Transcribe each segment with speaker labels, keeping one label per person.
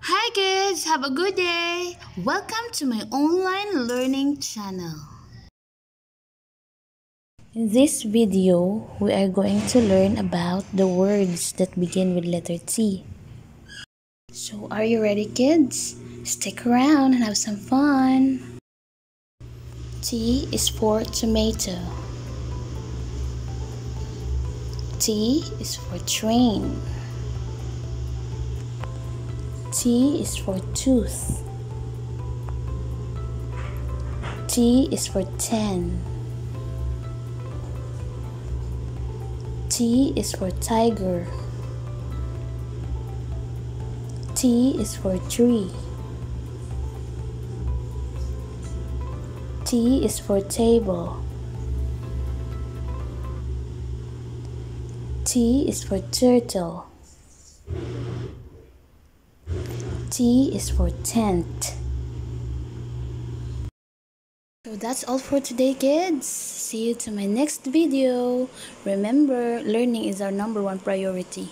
Speaker 1: Hi kids, have a good day. Welcome to my online learning channel. In this video, we are going to learn about the words that begin with letter T. So, are you ready kids? Stick around and have some fun. T is for tomato. T is for train. T is for tooth. T is for 10. T is for tiger. T is for tree. T is for table. T is for turtle. T is for tent. So that's all for today kids. See you to my next video. Remember, learning is our #1 priority.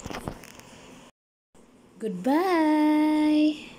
Speaker 1: Goodbye.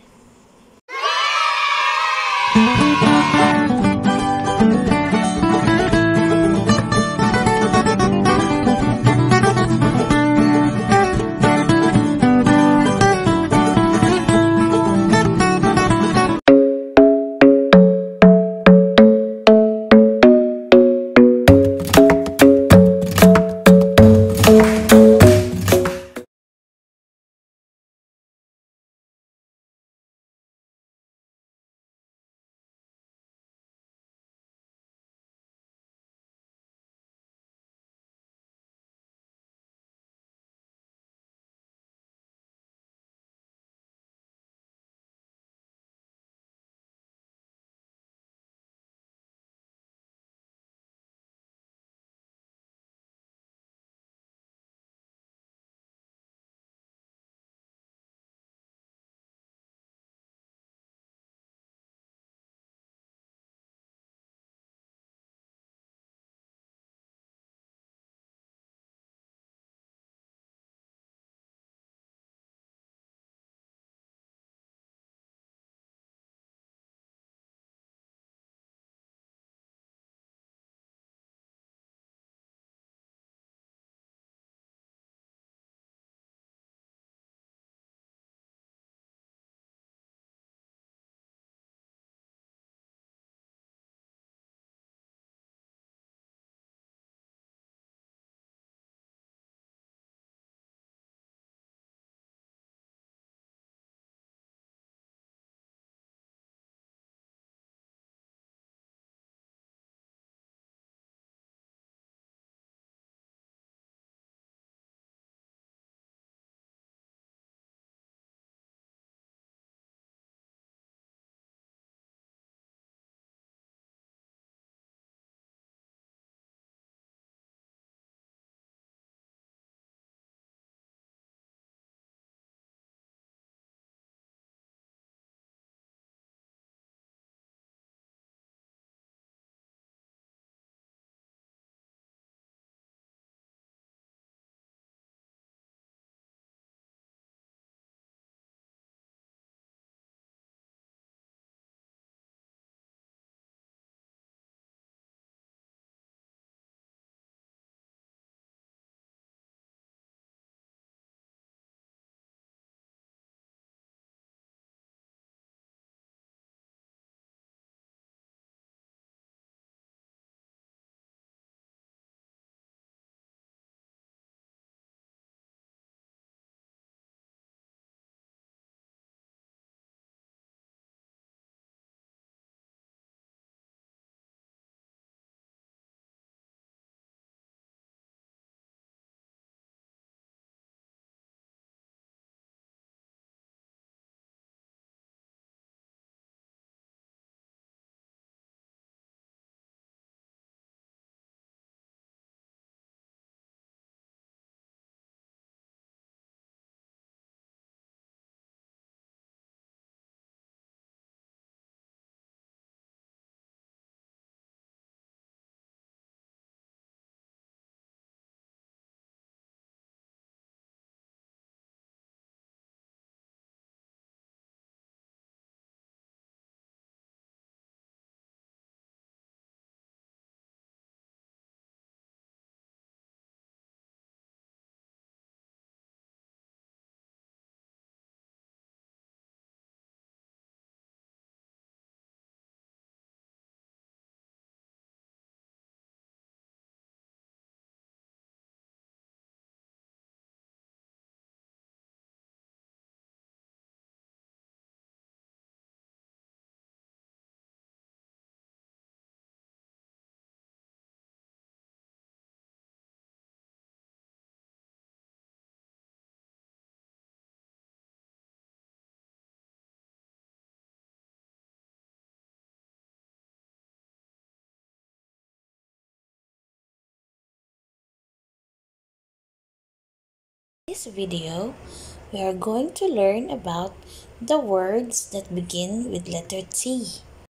Speaker 1: this video, we are going to learn about the words that begin with letter T.